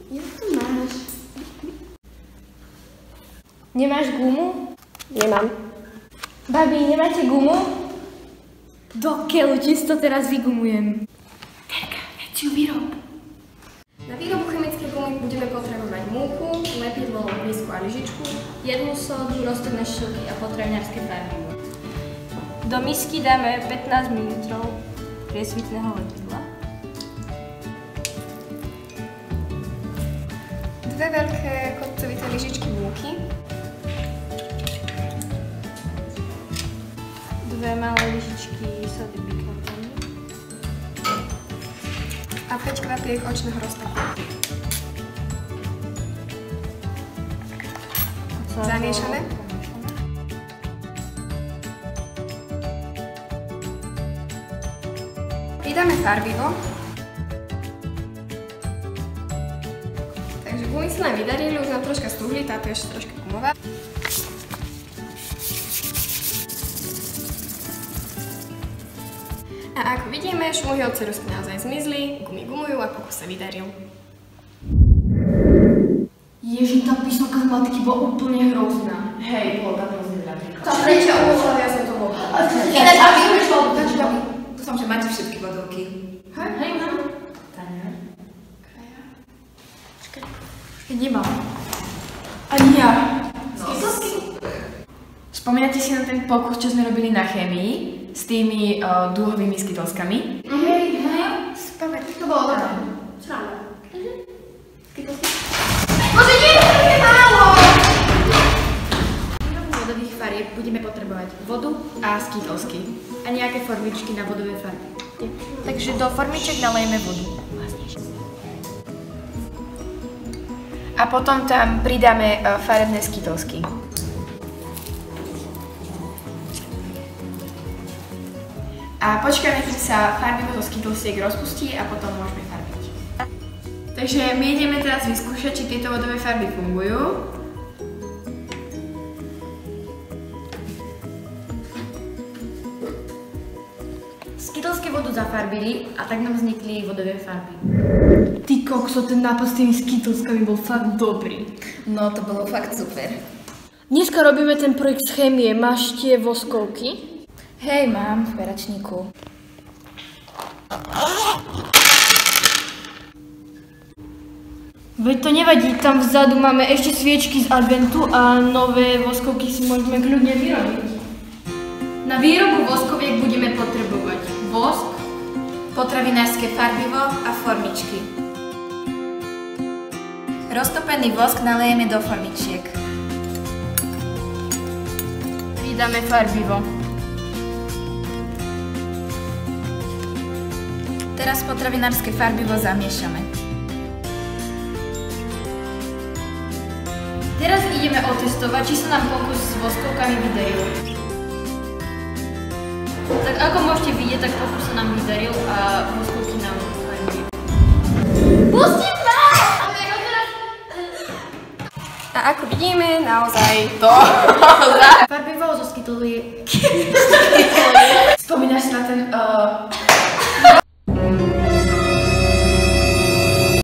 Jak to máš? Nemáš gumu? Nemám. Babi, nemáte gumu? Do keľu, čisto teraz vygumujem. Terka, veď si ju vyrob. Na výrobu chemickej gumy budeme potrebovať múku, lepidlo, lísku a lyžičku, jednu sodu, roztopné šilky a potravinárske farby. Do misky dáme 15 ml priesvitného lepidla. 2 veľké kopcovité lyžičky múky. 2 malé lyžičky sody bikarbónu. A 5 kvapiek očného roztoku. Zamiešané. Pridáme farbivo. Takže gumy sa nám vydarili, už nám troška stuhli, táto je ešte troška gumová. A ako vidíme, šmuhy od ceruzky naozaj zmizli, gumy gumujú a pokus sa vydaril. Ježi, tá písomka z matiky bola úplne hrozná. Hej, bolo tam hrozne veľa. Tá prečo uložila, ja som to mohla. Ináč, a vy už dúfam, že máte všetky bodovky. Hej, mám. Tania. Kaja. Nemám. Ani ja. No, super. Spomínate si na ten pokus, čo sme robili na chémii s tými dúhovými skytolskami? Hej, spamäť, to bolo dobré. Sranda. Bože, nie, to je málo! Výrobu vodových farieb budeme potrebovať vodu a skytolsky a nejaké formičky na vodové farby. Takže do formiček nalejeme vodu. A potom tam pridáme farebné skytolsky. A počkáme, kým sa farbivo zo skytolsiek rozpustí a potom môžeme farbiť. Takže my ideme teraz vyskúšať, či tieto vodové farby fungujú. Skytolské vodu zafarbili a tak nám vznikli vodové farby. Ty kokso, ten nápad s tými skytolskami bol fakt dobrý. No, to bolo fakt super. Dneska robíme ten projekt z chémie. Máš tie voskovky? Hej, mám v peračníku. Veď to nevadí, tam vzadu máme ešte sviečky z adventu a nové voskovky si môžeme kľudne vyrobiť. Na výrobu voskoviek budeme potrebovať vosk, Potravinárske farbivo a formičky. Roztopený vosk nalejeme do formičiek. pridáme farbivo. Teraz potravinárske farbivo zamiešame. Teraz ideme otestovať, či sa nám pokus s voskovkami vydaril. Tak ako môžete vidieť, tak pokus sa nám vydaril a voskovky nám farbili. Pustím vás! A ako vidíme, naozaj to. Farbivo zo skytoliek. Spomínaš si na ten